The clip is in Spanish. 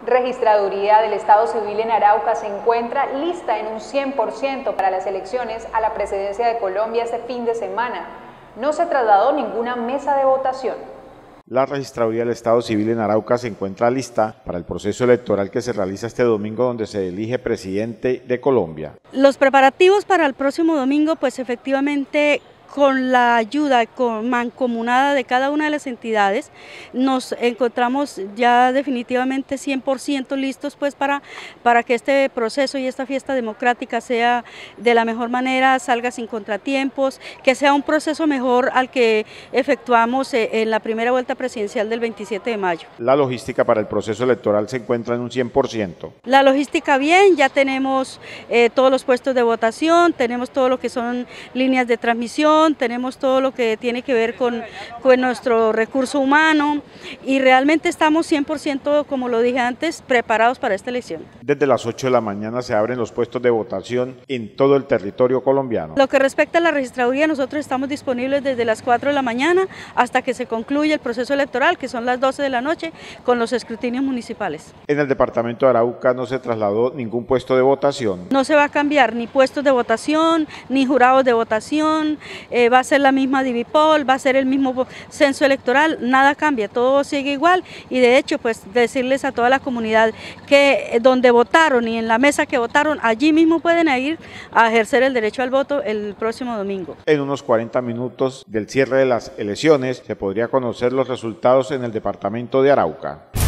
Registraduría del Estado Civil en Arauca se encuentra lista en un 100% para las elecciones a la presidencia de Colombia este fin de semana. No se trasladó ninguna mesa de votación. La Registraduría del Estado Civil en Arauca se encuentra lista para el proceso electoral que se realiza este domingo, donde se elige presidente de Colombia. Los preparativos para el próximo domingo, pues efectivamente, con la ayuda mancomunada de cada una de las entidades, nos encontramos ya definitivamente 100% listos pues para que este proceso y esta fiesta democrática sea de la mejor manera, salga sin contratiempos, que sea un proceso mejor al que efectuamos en la primera vuelta presidencial del 27 de mayo. La logística para el proceso electoral se encuentra en un 100%. La logística bien, ya tenemos todos los puestos de votación, tenemos todo lo que son líneas de transmisión, tenemos todo lo que tiene que ver con nuestro recurso humano y realmente estamos 100%, como lo dije antes, preparados para esta elección. Desde las 8 de la mañana se abren los puestos de votación en todo el territorio colombiano. Lo que respecta a la registraduría, nosotros estamos disponibles desde las 4 de la mañana hasta que se concluya el proceso electoral, que son las 12 de la noche, con los escrutinios municipales. En el departamento de Arauca no se trasladó ningún puesto de votación. No se va a cambiar ni puestos de votación, ni jurados de votación, va a ser la misma Divipol, va a ser el mismo censo electoral, nada cambia, todo sigue igual y de hecho pues decirles a toda la comunidad que donde votaron y en la mesa que votaron, allí mismo pueden ir a ejercer el derecho al voto el próximo domingo. En unos 40 minutos del cierre de las elecciones se podría conocer los resultados en el departamento de Arauca.